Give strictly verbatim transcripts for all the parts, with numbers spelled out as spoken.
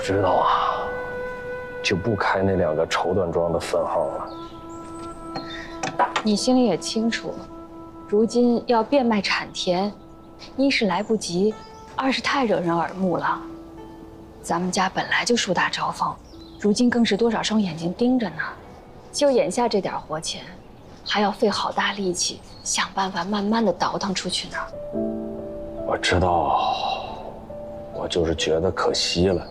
知道啊，就不开那两个绸缎庄的分号了。 你心里也清楚，如今要变卖产田，一是来不及，二是太惹人耳目了。咱们家本来就树大招风，如今更是多少双眼睛盯着呢。就眼下这点活钱，还要费好大力气想办法慢慢的倒腾出去呢。 我知道，我就是觉得可惜了。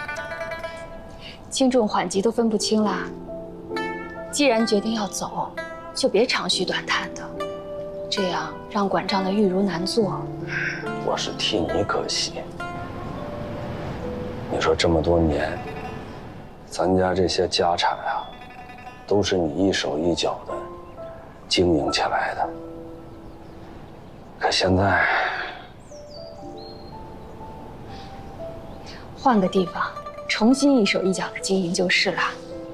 轻重缓急都分不清啦。既然决定要走，就别长吁短叹的，这样让管账的玉如难做。 我是替你可惜。你说这么多年，咱家这些家产啊，都是你一手一脚的经营起来的。可现在， 换个地方，重新一手一脚的经营就是了。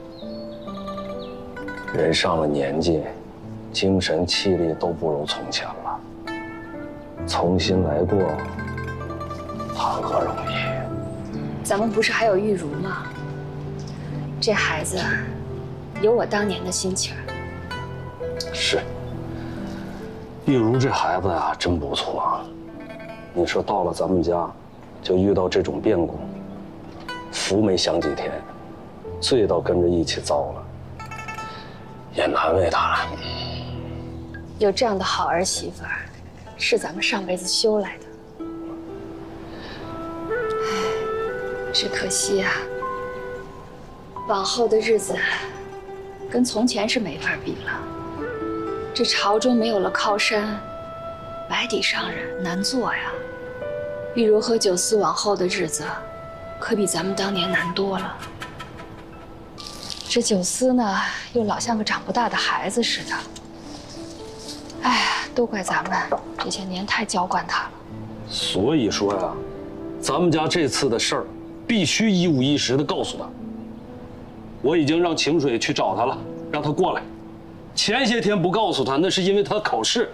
人上了年纪，精神气力都不如从前了。重新来过，谈何容易？ 咱们不是还有玉如吗？这孩子有我当年的心情儿。 是，玉如这孩子呀、啊，真不错啊。你说到了咱们家，就遇到这种变故，福没享几天，罪倒跟着一起遭了，也难为他了。 有这样的好儿媳妇儿，是咱们上辈子修来的。只可惜啊，往后的日子跟从前是没法比了。这朝中没有了靠山，白底商人难做呀。玉如和九思往后的日子，可比咱们当年难多了。这九思呢，又老像个长不大的孩子似的。哎呀，都怪咱们这些年太娇惯他了。 所以说呀，咱们家这次的事儿，必须一五一十的告诉他。我已经让晴水去找他了，让他过来。前些天不告诉他，那是因为他考试。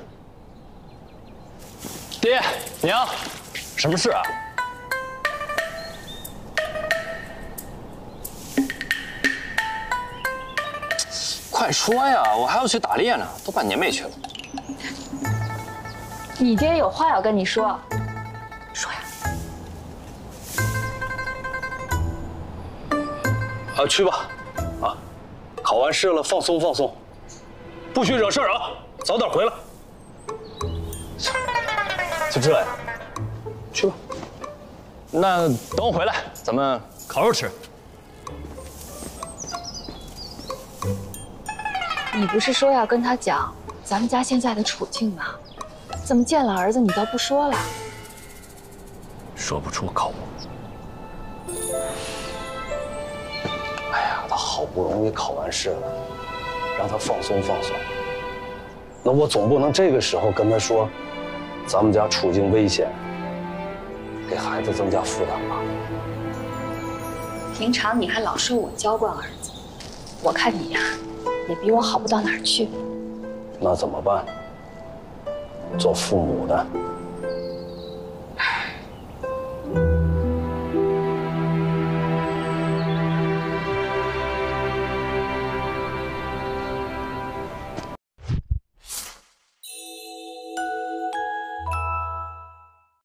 爹娘，什么事啊？快说呀，我还要去打猎呢，都半年没去了。 你爹有话要跟你说，说呀。 啊，去吧，啊，考完试了，放松放松，不许惹事儿啊，早点回来。 就这呀？ 去吧。 那等我回来，咱们烤肉吃。 你不是说要跟他讲咱们家现在的处境吗？怎么见了儿子你倒不说了？ 说不出口。哎呀，他好不容易考完试了，让他放松放松。那我总不能这个时候跟他说，咱们家处境危险，给孩子增加负担吧。 平常你还老说我娇惯儿子，我看你呀，也比我好不到哪儿去。 那怎么办？做父母的